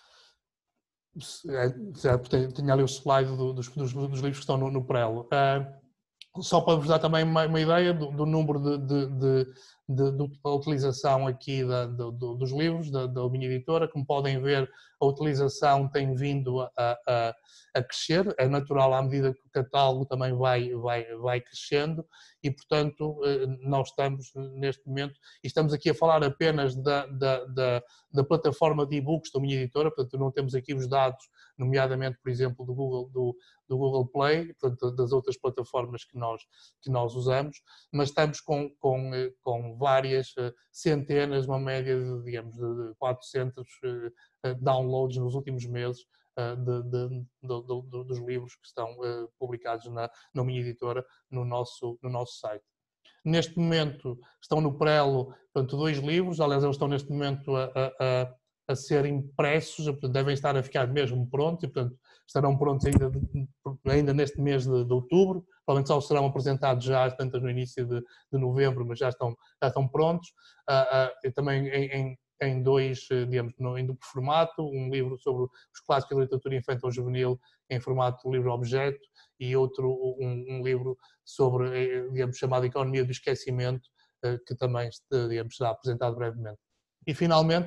já tinha ali o slide do, dos, dos, dos livros que estão no, no prelo. Uh, só para vos dar também uma, uma ideia do, do número de, de, de, de, de utilização aqui da, do, dos livros da, da minha editora. Como podem ver, a utilização tem vindo a, a, a crescer. É natural à medida que o catálogo também vai, vai, vai crescendo e, portanto, nós estamos neste momento, e estamos aqui a falar apenas da, da, da, da plataforma de e-books da minha editora, portanto não temos aqui os dados, nomeadamente, por exemplo, do Google, do, do Google Play, portanto, das outras plataformas que nós, que nós usamos, mas estamos com, com, com várias centenas, uma média de, digamos, de quatrocentos downloads nos últimos meses de, de, de, de, dos livros que estão publicados na, na minha editora, no nosso, no nosso site. Neste momento estão no prelo, portanto, dois livros, aliás, eles estão neste momento a, a, a ser impressos, portanto, devem estar a ficar mesmo prontos, e, portanto, estarão prontos ainda, ainda neste mês de, de outubro, provavelmente só serão apresentados já, tantas no início de, de novembro, mas já estão, já estão prontos, uh, uh, também em, em, em dois, digamos, no, em duplo formato, um livro sobre os clássicos da literatura infantil juvenil em formato livro-objeto e outro, um, um livro sobre, digamos, chamado Economia do Esquecimento, uh, que também, digamos, será apresentado brevemente. E, finalmente,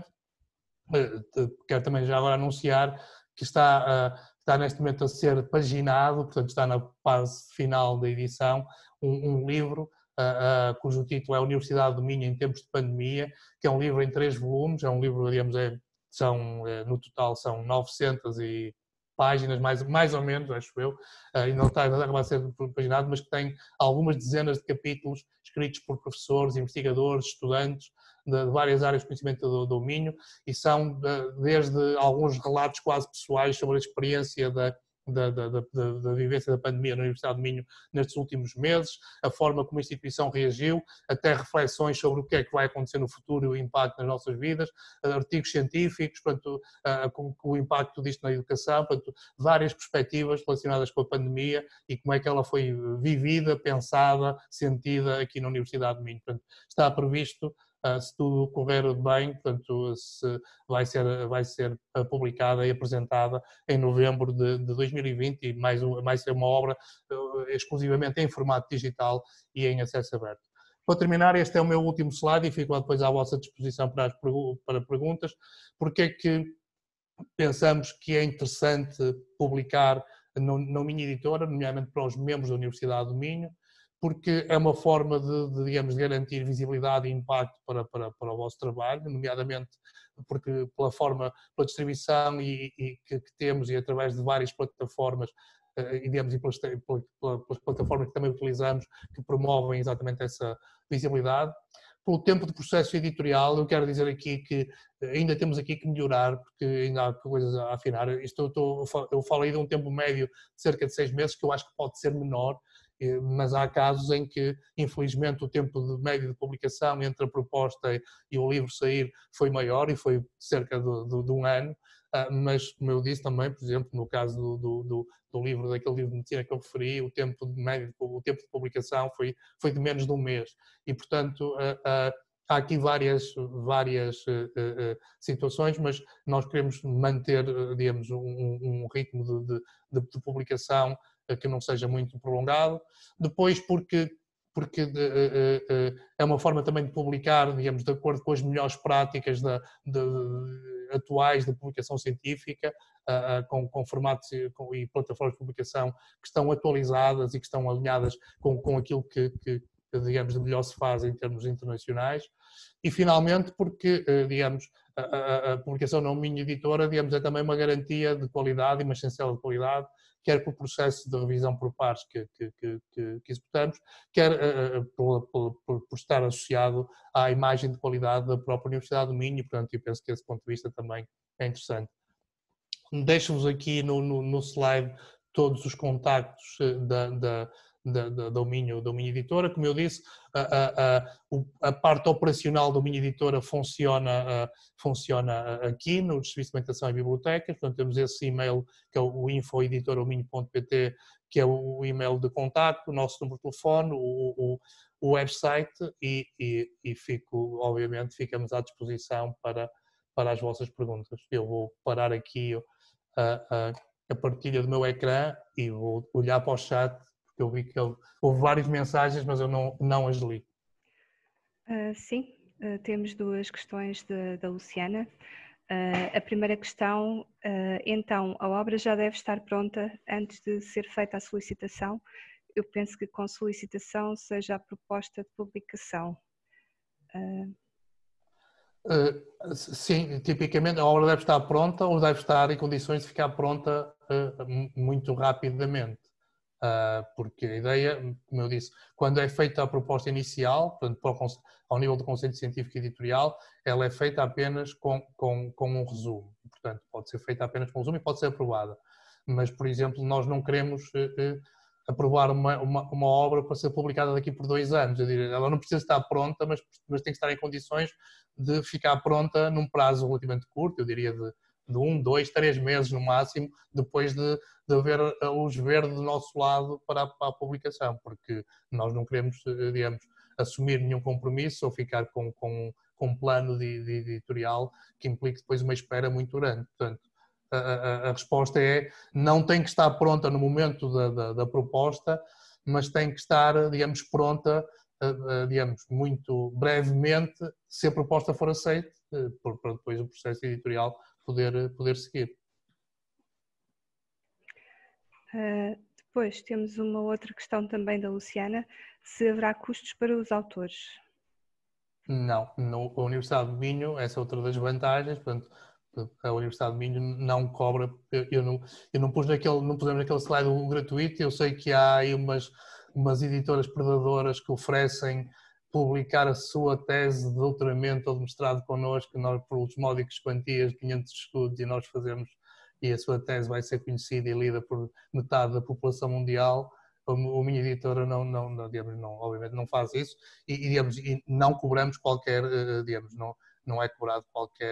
uh, quero também já agora anunciar que está, uh, está neste momento a ser paginado, portanto está na fase final da edição, um, um livro uh, uh, cujo título é Universidade do Minho em Tempos de Pandemia, que é um livro em três volumes, é um livro, digamos, é, são, é, no total são novecentas e páginas, mais, mais ou menos, acho eu, uh, e não está a acabar a ser paginado, mas que tem algumas dezenas de capítulos escritos por professores, investigadores, estudantes, de várias áreas de conhecimento do, do Minho, e são desde alguns relatos quase pessoais sobre a experiência da, da, da, da, da vivência da pandemia na Universidade do Minho nestes últimos meses, a forma como a instituição reagiu, até reflexões sobre o que é que vai acontecer no futuro e o impacto nas nossas vidas, artigos científicos, portanto, com, com o impacto disto na educação, portanto, várias perspectivas relacionadas com a pandemia e como é que ela foi vivida, pensada, sentida aqui na Universidade do Minho. Portanto, está previsto, se tudo correr bem, portanto, se vai ser, vai ser publicada e apresentada em novembro de, de dois mil e vinte e mais, mais ser uma obra exclusivamente em formato digital e em acesso aberto. Para terminar, este é o meu último slide e fico depois à vossa disposição para, as, para perguntas. Porque é que pensamos que é interessante publicar no, na minha editora, nomeadamente para os membros da Universidade do Minho? Porque é uma forma de, de, digamos, garantir visibilidade e impacto para, para, para o vosso trabalho, nomeadamente porque pela forma, pela distribuição e, e que, que temos e através de várias plataformas, e, digamos, e pelas, pelas plataformas que também utilizamos, que promovem exatamente essa visibilidade. Pelo tempo de processo editorial, eu quero dizer aqui que ainda temos aqui que melhorar, porque ainda há coisas a afinar. Isto eu, estou, eu falo aí de um tempo médio de cerca de seis meses, que eu acho que pode ser menor, mas há casos em que, infelizmente, o tempo de médio de publicação entre a proposta e o livro sair foi maior e foi cerca de, de, de um ano, mas, como eu disse também, por exemplo, no caso do, do, do, do livro, daquele livro de medicina que eu referi, o tempo de médio, o tempo de publicação foi, foi de menos de um mês e, portanto, há aqui várias, várias situações, mas nós queremos manter, digamos, um, um ritmo de, de, de publicação que não seja muito prolongado. Depois, porque, porque uh, uh, uh, é uma forma também de publicar, digamos, de acordo com as melhores práticas da, de, de, atuais de publicação científica, uh, uh, com, com formatos e, com, e plataformas de publicação que estão atualizadas e que estão alinhadas com, com aquilo que, que, digamos, de melhor se faz em termos internacionais. E, finalmente, porque, uh, digamos, a, a, a publicação na Minho Editora, digamos, é também uma garantia de qualidade e uma chancela de qualidade, quer pelo processo de revisão por pares que, que, que, que, que executamos, quer uh, por, por, por estar associado à imagem de qualidade da própria Universidade do Minho, e, portanto, eu penso que esse ponto de vista também é interessante. Deixo-vos aqui no, no, no slide todos os contactos da, da, da, da, da Minho, da Minho Editora. Como eu disse, a, a, a parte operacional da Minho Editora funciona, a, funciona aqui no Serviço de Documentação e Bibliotecas. Portanto, temos esse e-mail que é o info editora minho ponto pt, que é o e-mail de contacto, o nosso número de telefone, o, o, o website e, e, e fico, obviamente, ficamos à disposição para, para as vossas perguntas. Eu vou parar aqui a, a, a partilha do meu ecrã e vou olhar para o chat, porque eu vi que ele, houve várias mensagens, mas eu não, não as li. Uh, sim, uh, temos duas questões de, da Luciana. Uh, a primeira questão, uh, então, a obra já deve estar pronta antes de ser feita a solicitação? Eu penso que com solicitação seja a proposta de publicação. Uh, Uh, sim, tipicamente a obra deve estar pronta ou deve estar em condições de ficar pronta uh, muito rapidamente. Uh, porque a ideia, como eu disse, quando é feita a proposta inicial, portanto, para o, ao nível do Conselho Científico Editorial, ela é feita apenas com, com, com um resumo. Portanto, pode ser feita apenas com um resumo e pode ser aprovada. Mas, por exemplo, nós não queremos uh, uh, aprovar uma, uma, uma obra para ser publicada daqui por dois anos. Eu diria, ela não precisa estar pronta, mas, mas tem que estar em condições de ficar pronta num prazo relativamente curto, eu diria de, de um, dois, três meses no máximo, depois de, de haver a luz verde do nosso lado para a, para a publicação, porque nós não queremos, digamos, assumir nenhum compromisso ou ficar com, com, com um plano de, de editorial que implique depois uma espera muito grande. Portanto, a, a, a resposta é, não tem que estar pronta no momento da, da, da proposta, mas tem que estar, digamos, pronta, digamos, muito brevemente, se a proposta for aceita, para depois o processo editorial poder, poder seguir. Uh, depois temos uma outra questão também da Luciana, se haverá custos para os autores? Não, no, a Universidade de Minho, essa é outra das vantagens, portanto, a Universidade de Minho não cobra, eu não, eu não pus naquele, não pusemos naquele slide o gratuito, eu sei que há aí umas, umas editoras predadoras que oferecem publicar a sua tese de doutoramento ou de mestrado connosco, nós pelos módicos quantias, quinhentos escudos, e nós fazemos, e a sua tese vai ser conhecida e lida por metade da população mundial. A minha editora não, não, não, digamos, não, obviamente não faz isso e, e, digamos, e não cobramos qualquer, digamos, não, não é cobrado qualquer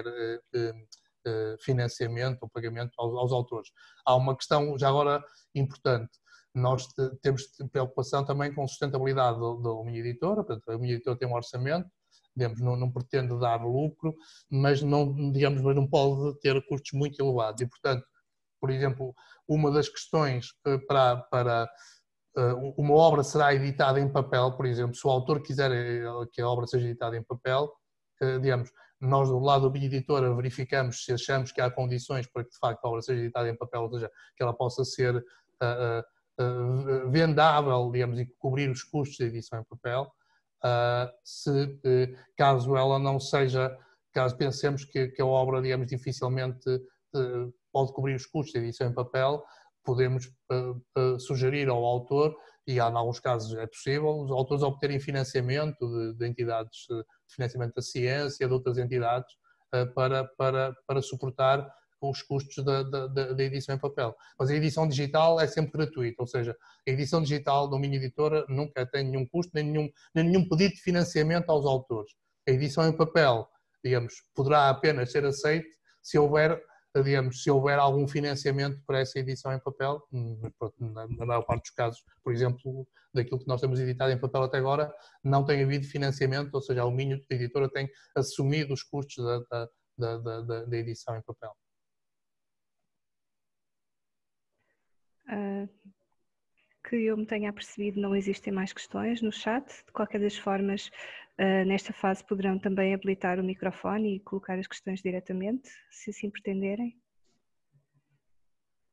financiamento ou pagamento aos, aos autores. Há uma questão já agora importante. Nós temos preocupação também com a sustentabilidade da minha editora, portanto, a minha editora tem um orçamento, digamos, não, não pretende dar lucro, mas não, digamos, mas não pode ter custos muito elevados e, portanto, por exemplo, uma das questões para, para uma obra será editada em papel, por exemplo, se o autor quiser que a obra seja editada em papel, digamos, nós do lado da minha editora verificamos se achamos que há condições para que de facto a obra seja editada em papel, ou seja, que ela possa ser uh, uh, vendável, digamos, e cobrir os custos da edição em papel. Uh, se uh, caso ela não seja, caso pensemos que, que a obra, digamos, dificilmente uh, pode cobrir os custos da edição em papel, podemos uh, uh, sugerir ao autor, e há, em alguns casos é possível, os autores obterem financiamento de, de entidades de financiamento da ciência, de outras entidades, uh, para, para, para suportar os custos da, da, da edição em papel. Mas a edição digital é sempre gratuita, ou seja, a edição digital da minha editora nunca tem nenhum custo, nem nenhum, nem nenhum pedido de financiamento aos autores. A edição em papel, digamos, poderá apenas ser aceita se houver, digamos, se houver algum financiamento para essa edição em papel, na, na maior parte dos casos, por exemplo, daquilo que nós temos editado em papel até agora, não tem havido financiamento, ou seja, a Minho, a editora, tem assumido os custos da, da, da, da, da edição em papel. Uh, que eu me tenha apercebido, não existem mais questões no chat. De qualquer das formas, uh, nesta fase poderão também habilitar o microfone e colocar as questões diretamente, se assim pretenderem.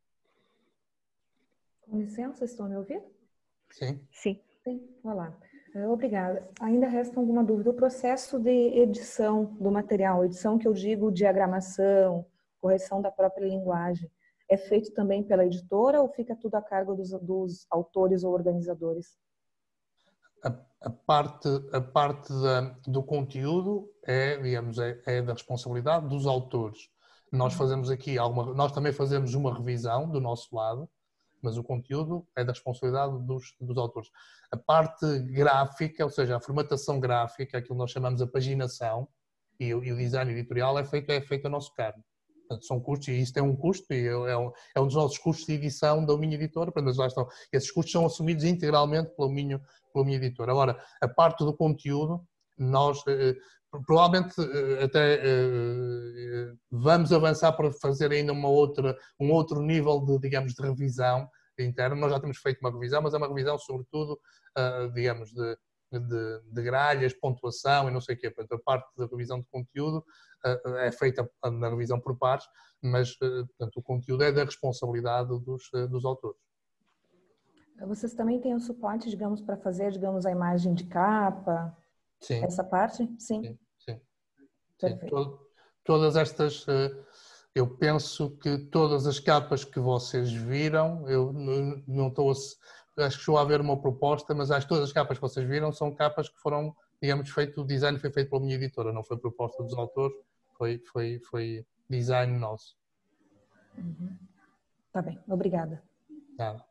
Com licença, estão a me ouvir? Sim. Sim. Sim, olá. Obrigada. Ainda resta alguma dúvida? O processo de edição do material, edição que eu digo diagramação, correção da própria linguagem, é feito também pela editora ou fica tudo a cargo dos, dos autores ou organizadores? A, a parte, a parte da, do conteúdo é, digamos, é, é da responsabilidade dos autores. Nós fazemos aqui alguma, nós também fazemos uma revisão do nosso lado, mas o conteúdo é da responsabilidade dos, dos autores. A parte gráfica, ou seja, a formatação gráfica, aquilo que nós chamamos a paginação, e, e o design editorial é feito, é feito a nosso cargo. Portanto, são custos, e isso tem um custo, e é um, é um dos nossos custos de edição da minha editora, portanto, lá estão, esses custos são assumidos integralmente pela minha, pela minha editora. Agora, a parte do conteúdo, nós eh, provavelmente eh, até eh, vamos avançar para fazer ainda uma outra, um outro nível de, digamos, de revisão interna. Nós já temos feito uma revisão, mas é uma revisão sobretudo, uh, digamos, de, de, de gralhas, pontuação e não sei o quê. Portanto, a parte da revisão de conteúdo uh, é feita na revisão por pares, mas uh, portanto, o conteúdo é da responsabilidade dos, uh, dos autores. Vocês também têm o suporte, digamos, para fazer, digamos, a imagem de capa? Sim. Essa parte? Sim. Sim, sim. Perfeito. Sim. Todo, todas estas, eu penso que todas as capas que vocês viram, eu não estou a, acho que chegou a haver uma proposta, mas acho que todas as capas que vocês viram são capas que foram, digamos, feito, o design foi feito pela minha editora, não foi proposta dos autores, foi, foi, foi design nosso. Uhum. Tá bem, obrigada. Nada.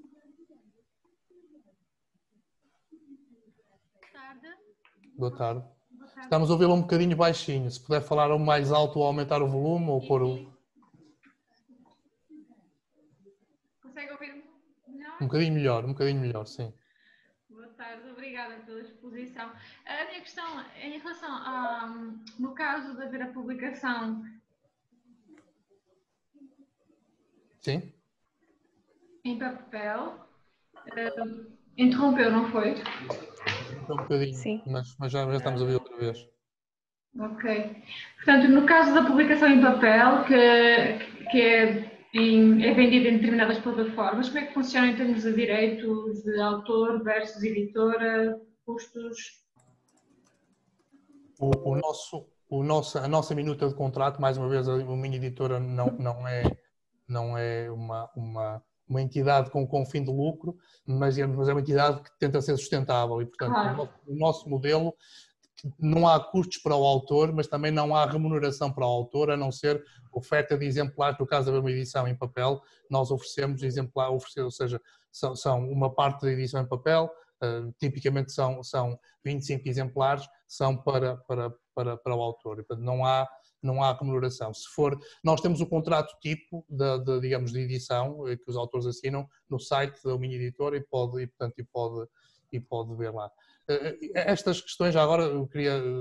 Boa tarde. Boa tarde. Estamos a ouvi-lo um bocadinho baixinho. Se puder falar um mais alto ou aumentar o volume ou pôr o... Consegue ouvir melhor? Um bocadinho melhor, um bocadinho melhor, sim. Boa tarde, obrigada pela exposição. A minha questão é em relação a, no caso de haver a publicação... Sim? Em papel, uh, interrompeu, não foi? Um bocadinho, Sim. mas, mas já, já estamos a ouvir outra vez. Ok. Portanto, no caso da publicação em papel, que, que é, em, é vendida em determinadas plataformas, como é que funciona em termos de direitos de autor versus editora, custos? O, o nosso, o nosso, a nossa minuta de contrato, mais uma vez, a minha editora não, não é, não é uma, uma, uma entidade com, com fim de lucro, mas é, mas é uma entidade que tenta ser sustentável e, portanto, Claro. o, nosso, o nosso modelo, não há custos para o autor, mas também não há remuneração para o autor, a não ser oferta de exemplares. No caso de uma edição em papel, nós oferecemos exemplar, oferecer, ou seja, são, são uma parte da edição em papel, uh, tipicamente são, são vinte e cinco exemplares, são para, para, para, para o autor. E, portanto, não há, não há remuneração. Se for, nós temos o contrato tipo de, de, digamos, de edição que os autores assinam no site da minha editora e pode, e, portanto, e pode, e pode ver lá. Estas questões, já agora eu queria uh,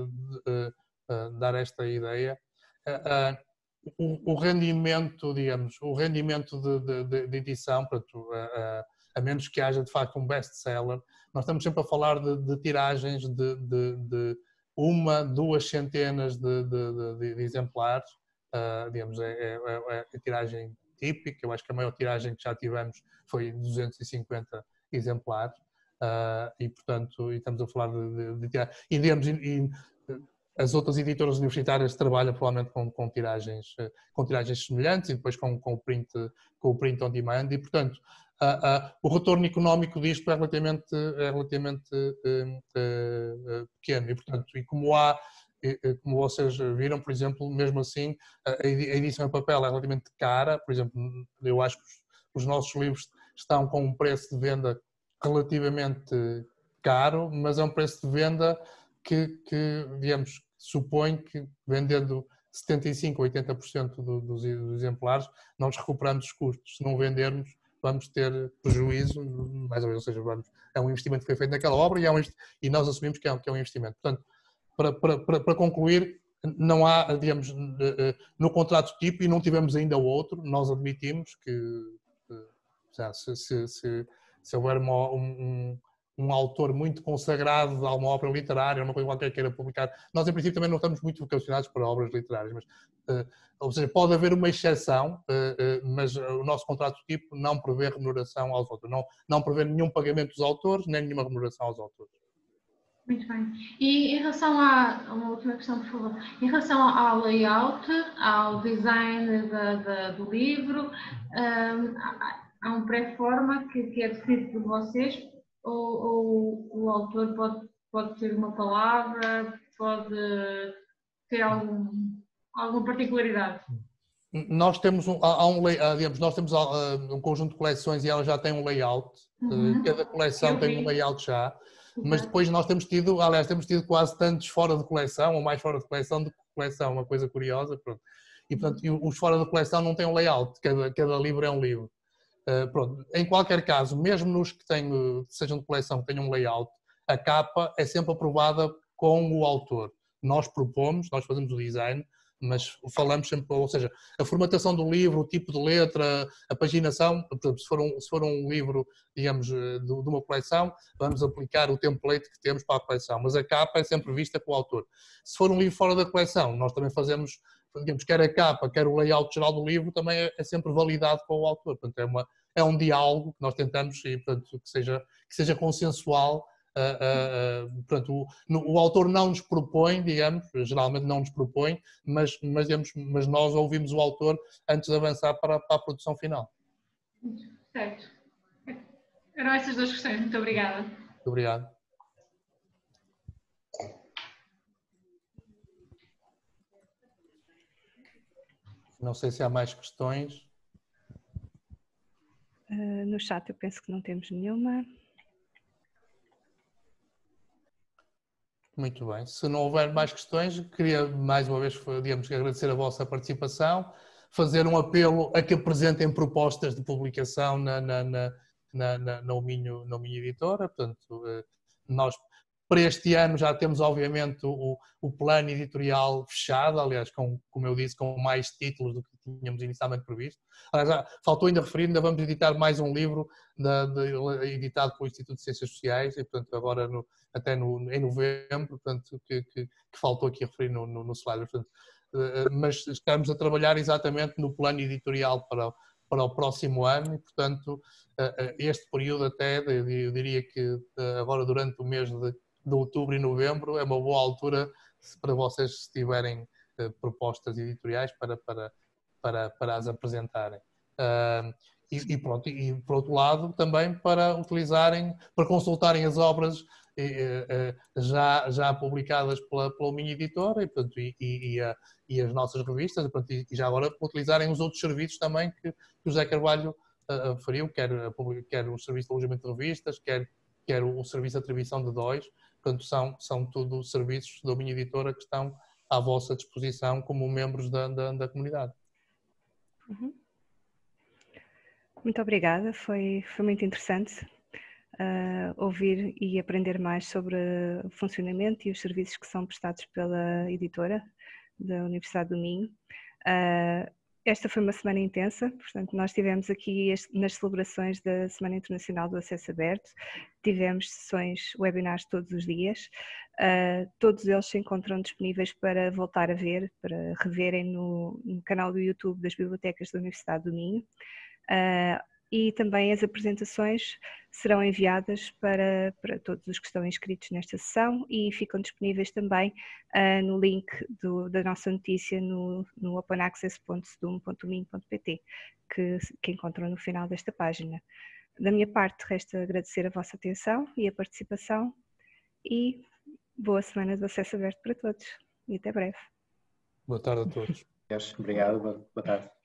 uh, dar esta ideia. Uh, uh, o, o rendimento, digamos, o rendimento de, de, de edição, portanto, uh, uh, a menos que haja de facto um best-seller, nós estamos sempre a falar de, de tiragens de, de, de uma, duas centenas de, de, de exemplares, uh, digamos, é, é, é a tiragem típica. Eu acho que a maior tiragem que já tivemos foi duzentos e cinquenta exemplares. Uh, e, portanto, e estamos a falar de, de, de e, digamos, e, e as outras editoras universitárias trabalham provavelmente com, com, tiragens, com tiragens semelhantes e depois com, com, o print, com o print on demand e, portanto, uh, uh, o retorno económico disto é relativamente, é relativamente uh, uh, pequeno e, portanto, e como há, como vocês viram, por exemplo, mesmo assim, a edição em papel é relativamente cara. Por exemplo, eu acho que os, os nossos livros estão com um preço de venda relativamente caro, mas é um preço de venda que, que digamos, supõe que vendendo setenta e cinco por cento, oitenta por cento do, dos, dos exemplares, nós recuperamos os custos. Se não vendermos, vamos ter prejuízo, mais ou menos, ou seja, vamos, é um investimento que foi feito naquela obra e, é um, e nós assumimos que é, um, que é um investimento. Portanto, para, para, para, para concluir, não há, digamos, no contrato tipo, e não tivemos ainda o outro, nós admitimos que já, se, se, se se houver uma, um, um autor muito consagrado de alguma obra literária, uma coisa qualquer queira publicar, nós em princípio também não estamos muito vocacionados para obras literárias, mas, uh, ou seja, pode haver uma exceção, uh, uh, mas o nosso contrato tipo não prevê remuneração aos autores, não, não prevê nenhum pagamento dos autores, nem nenhuma remuneração aos autores. Muito bem. E em relação a, uma última questão, por favor, em relação ao layout, ao design da, da, do livro, um, há, há um pré-forma que, que é definido por vocês, ou, ou o autor pode, pode ter uma palavra, pode ter algum, alguma particularidade? Nós temos um, há um, digamos, nós temos um conjunto de coleções e ela já tem um layout. Uhum. Cada coleção tem um layout já. Mas depois nós temos tido, aliás, temos tido quase tantos fora de coleção, ou mais fora de coleção do que coleção, uma coisa curiosa. Pronto. E, portanto, os fora de coleção não têm um layout, cada, cada livro é um livro. Uh, pronto. Em qualquer caso, mesmo nos que, têm, que sejam de coleção, que tenham um layout, a capa é sempre aprovada com o autor. Nós propomos, nós fazemos o design, mas falamos sempre, ou seja, a formatação do livro, o tipo de letra, a paginação, se for um, se for um livro, digamos, de, de uma coleção, vamos aplicar o template que temos para a coleção, mas a capa é sempre vista com o autor. Se for um livro fora da coleção, nós também fazemos, digamos, quer a capa, quer o layout geral do livro, também é, é sempre validado com o autor. Portanto, é, uma, é um diálogo que nós tentamos e, portanto, que seja, que seja consensual. Uh, uh, uh, portanto, o, no, o autor não nos propõe, digamos, geralmente não nos propõe, mas, mas, digamos, mas nós ouvimos o autor antes de avançar para, para a produção final. Certo. Eram essas duas questões. Muito obrigada. Muito obrigado. Não sei se há mais questões. Uh, no chat eu penso que não temos nenhuma. Muito bem. Se não houver mais questões, queria mais uma vez, digamos, agradecer a vossa participação, fazer um apelo a que apresentem propostas de publicação na, na, na, na, na, na, Minho, na Minho Editora. Portanto, nós para este ano já temos obviamente o, o plano editorial fechado, aliás, com, como eu disse, com mais títulos do que tínhamos inicialmente previsto. Aliás, já, faltou ainda referir, ainda vamos editar mais um livro da, de, editado pelo Instituto de Ciências Sociais e, portanto, agora no, até no, em novembro, portanto, que, que, que faltou aqui a referir no, no, no slide. Portanto, mas estamos a trabalhar exatamente no plano editorial para, para o próximo ano e, portanto, este período até, eu diria que agora durante o mês de, de outubro e novembro é uma boa altura para vocês se tiverem propostas editoriais para, para, para, para as apresentarem. E, e pronto, e por outro lado também para utilizarem, para consultarem as obras já, já publicadas pela, pela minha editora e, portanto, e, e, a, e as nossas revistas, e, portanto, e já agora utilizarem os outros serviços também que, que o José Carvalho uh, referiu, quer, quer o serviço de alojamento de revistas, quer, quer o serviço de atribuição de dóis, portanto são, são tudo serviços da minha editora que estão à vossa disposição como membros da, da, da comunidade. Uhum. Muito obrigada, foi, foi muito interessante. Uh, ouvir e aprender mais sobre o funcionamento e os serviços que são prestados pela editora da Universidade do Minho. Uh, esta foi uma semana intensa, portanto nós tivemos aqui este, nas celebrações da Semana Internacional do Acesso Aberto, tivemos sessões, webinars todos os dias, uh, todos eles se encontram disponíveis para voltar a ver, para reverem no, no canal do YouTube das Bibliotecas da Universidade do Minho. Uh, E também as apresentações serão enviadas para, para todos os que estão inscritos nesta sessão e ficam disponíveis também uh, no link do, da nossa notícia no, no open access ponto sedum ponto minho ponto pt, que, que encontram no final desta página. Da minha parte, resta agradecer a vossa atenção e a participação e boa semana do Acesso Aberto para todos e até breve. Boa tarde a todos. Obrigado, boa tarde.